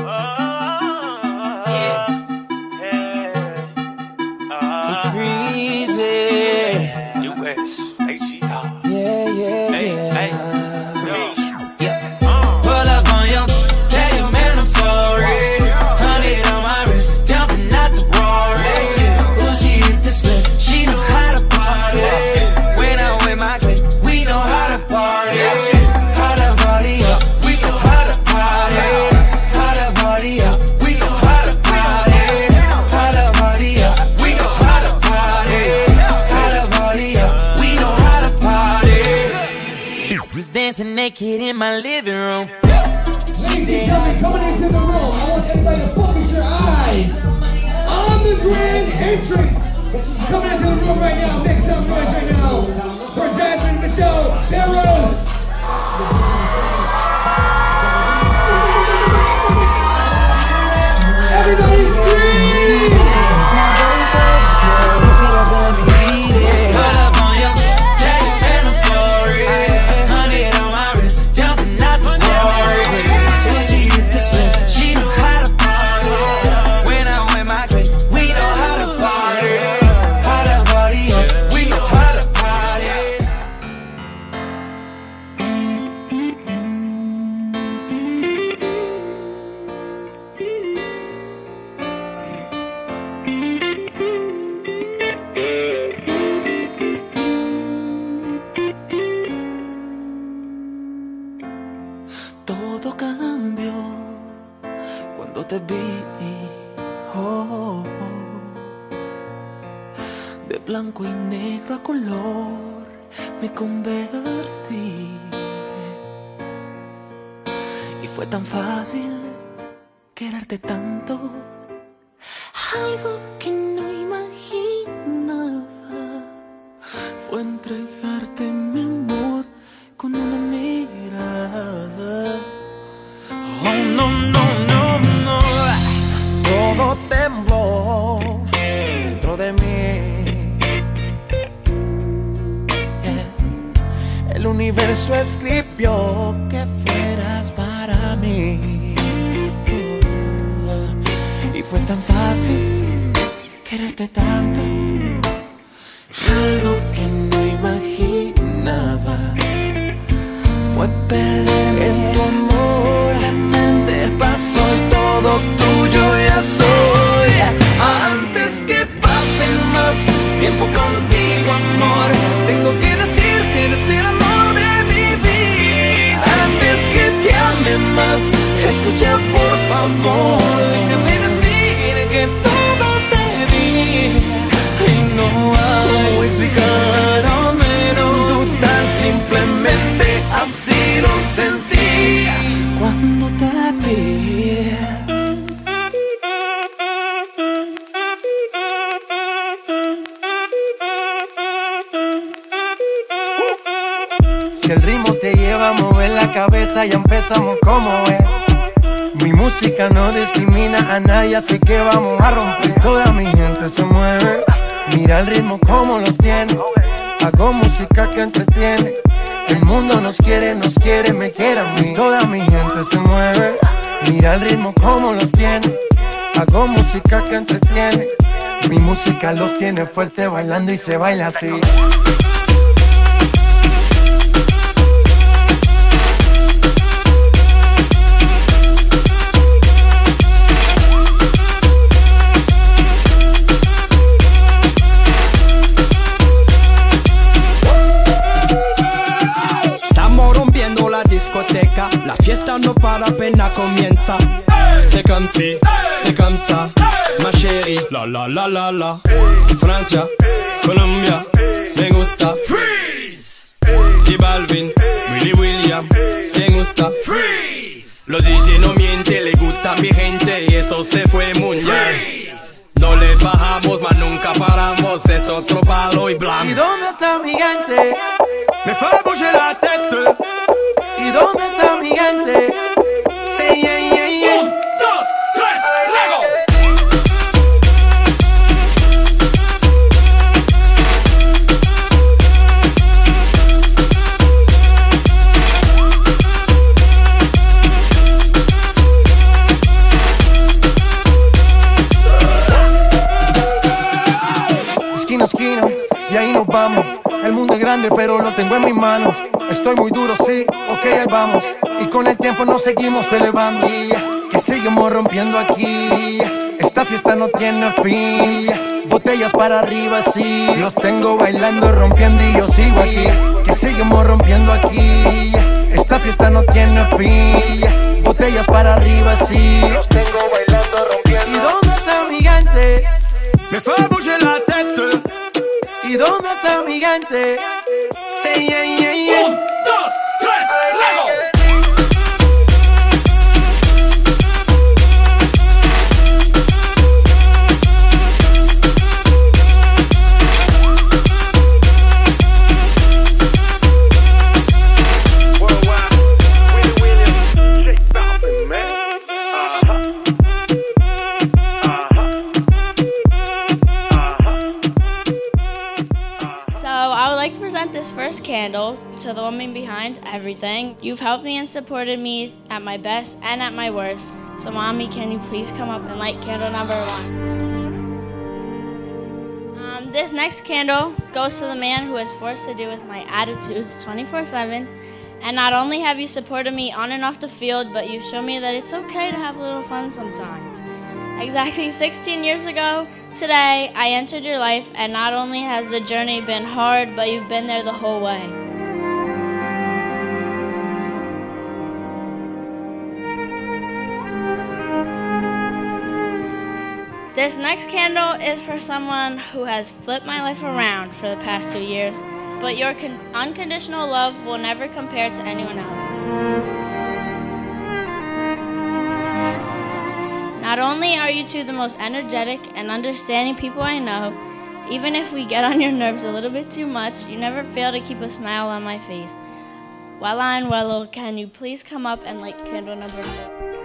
It's breezy. US, HGR. Yeah, yeah, Hey, yeah. hey, Pull up on you, tell you, man, I'm sorry. 100 on my wrist, jumping out the Rory. Uzi hit the split, she know how to party. When I'm with my clique, we know how to party. How to party up, we know how to party. How to party up, we know how to party. How to party up, we know how to party. How to party up, we know how to party. Was dancing naked in my living room. Ladies and gentlemen, coming into the room, I want everybody to focus your eyes on the grand entrance. Coming into the room right now, make some noise right now for Jasmine Michelle Barros. Everybody scream! Todo cambió cuando te vi, oh, de blanco y negro a color me convertí. Y fue tan fácil quererte tanto, algo que no imaginaba fue entregarte mi amor con una mirada. Oh, no, no, no, no. Todo tembló dentro de mí. El universo escribió que fueras para mí. Y fue tan fácil quererte tanto, algo que no imaginaba fue perderme en tu amor. La mente pasó y todo tuyo ya soy. Antes que pase más tiempo contigo, amor, tengo que decir que eres el amor de mi vida. Antes que te ame más, escucha por favor, déjame decir que todo te di. Y no hago explicar, al menos tan simplemente así lo sentí cuando te vi. Si el ritmo te lleva a mover la cabeza, ya empezamos como es. Mi música no discrimina a nadie, así que vamos a romper. Toda mi gente se mueve, mira el ritmo como los tiene. Hago música que entretiene. El mundo nos quiere, me quiere a mí. Toda mi gente se mueve, mira el ritmo como los tiene. Hago música que entretiene. Mi música los tiene fuerte bailando y se baila así. La fiesta no para, apenas comienza. C'est comme si, c'est comme ça, ma chérie. La la la la la. Francia, Colombia, me gusta. Freeze. Y Balvin, Willy William, me gusta. Freeze. Los DJ no mienten, le gusta a mi gente y eso se fue mundial. No le bajamos, mas nunca paramos, es otro palo y blanco. ¿Y dónde está mi gente? Me fait bouger la tête. ¿Y dónde está mi gente? Say yeah, yeah, yeah. 1, 2, 3, Lego. es grande, pero lo tengo en mis manos. Estoy muy duro, sí, ok, ahí vamos. Y con el tiempo nos seguimos elevando. Que seguimos rompiendo aquí. Esta fiesta no tiene fin. Botellas para arriba, sí. Los tengo bailando, rompiendo y yo sigo aquí. Que seguimos rompiendo aquí. Esta fiesta no tiene fin. Botellas para arriba, sí. Los tengo bailando, rompiendo. ¿Y dónde está mi gigante? Me fait bouger la tête. ¿Y dónde está mi gigante? Sí, yeah, yeah, yeah. 1, 2, 3, Lego. This first candle to the woman behind everything. You've helped me and supported me at my best and at my worst. So mommy, can you please come up and light candle number 1? This next candle goes to the man who is forced to deal with my attitudes 24/7. And not only have you supported me on and off the field, but you've shown me that it's okay to have a little fun sometimes. Exactly 16 years ago today, I entered your life, and not only has the journey been hard, but you've been there the whole way. This next candle is for someone who has flipped my life around for the past 2 years, but your unconditional love will never compare to anyone else. Not only are you two the most energetic and understanding people I know, even if we get on your nerves a little bit too much, you never fail to keep a smile on my face. Wella and Wello, can you please come up and light candle number 4?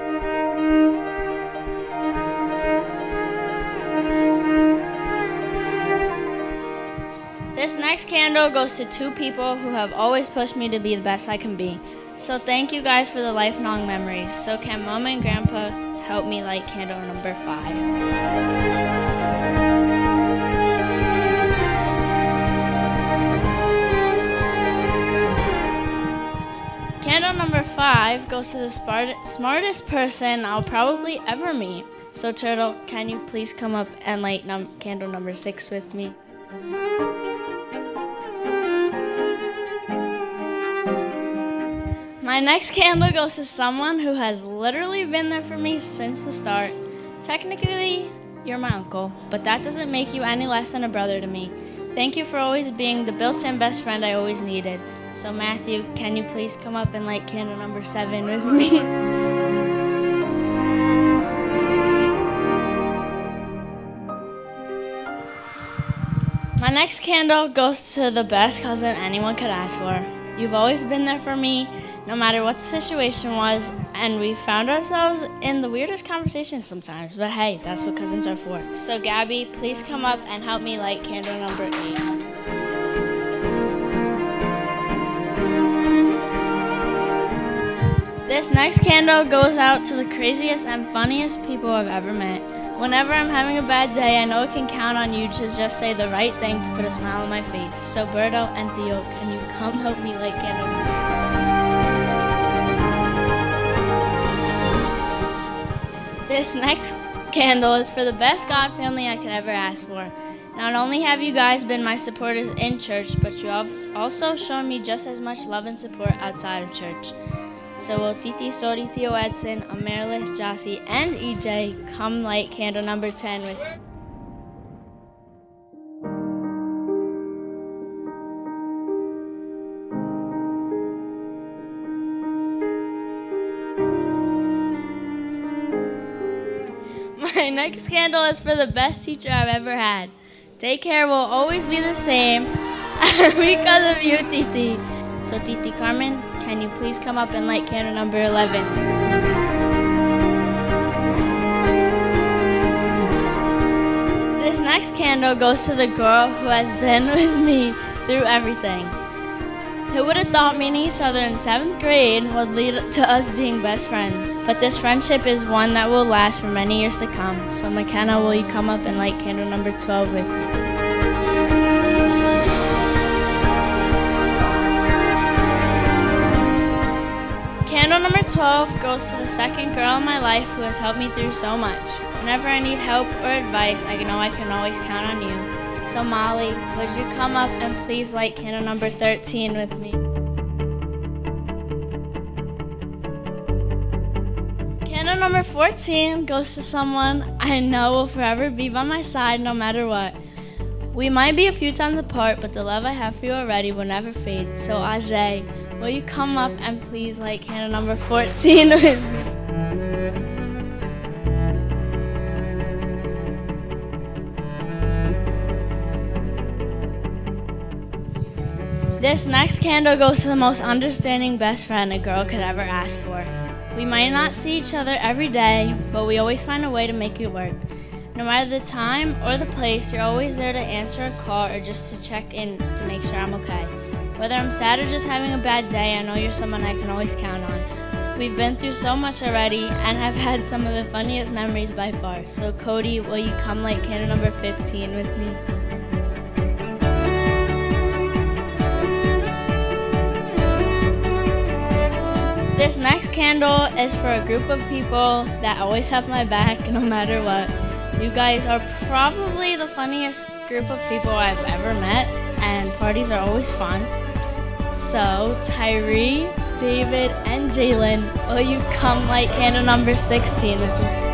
This next candle goes to 2 people who have always pushed me to be the best I can be. So thank you guys for the lifelong memories. So can Mama and Grandpa help me light candle number 5? Candle number 5 goes to the smartest person I'll probably ever meet. So Turtle, can you please come up and light candle number 6 with me? My next candle goes to someone who has literally been there for me since the start. Technically, you're my uncle, but that doesn't make you any less than a brother to me. Thank you for always being the built-in best friend I always needed. So Matthew, can you please come up and light candle number 7 with me? My next candle goes to the best cousin anyone could ask for. You've always been there for me, no matter what the situation was, and we found ourselves in the weirdest conversations sometimes, but hey, that's what cousins are for. So Gabby, please come up and help me light candle number 8. This next candle goes out to the craziest and funniest people I've ever met. Whenever I'm having a bad day, I know I can count on you to just say the right thing to put a smile on my face. So Berto and Theo, can you come help me light candle number 8? This next candle is for the best God family I could ever ask for. Not only have you guys been my supporters in church, but you have also shown me just as much love and support outside of church. So will Titi, Sori, Theo Edson, Amaryllis, Jossie, and EJ come light candle number 10 with me? My next candle is for the best teacher I've ever had. Daycare will always be the same because of you, Titi. So Titi Carmen, can you please come up and light candle number 11? This next candle goes to the girl who has been with me through everything. Who would have thought meeting each other in 7th grade would lead to us being best friends? But this friendship is one that will last for many years to come. So McKenna, will you come up and light candle number 12 with me? number 12 goes to the second girl in my life who has helped me through so much. Whenever I need help or advice, I know I can always count on you. So Molly, would you come up and please light candle number 13 with me? Candle number 14 goes to someone I know will forever be by my side no matter what. We might be a few times apart, but the love I have for you already will never fade. So Ajay, will you come up and please light candle number 14 with me? This next candle goes to the most understanding best friend a girl could ever ask for. We might not see each other every day, but we always find a way to make it work. No matter the time or the place, you're always there to answer a call or just to check in to make sure I'm okay. Whether I'm sad or just having a bad day, I know you're someone I can always count on. We've been through so much already and have had some of the funniest memories by far. So Cody, will you come light candle number 15 with me? This next candle is for a group of people that always have my back no matter what. You guys are probably the funniest group of people I've ever met, and parties are always fun. So Tyree, David, and Jalen, will you come light candle number 16 with me?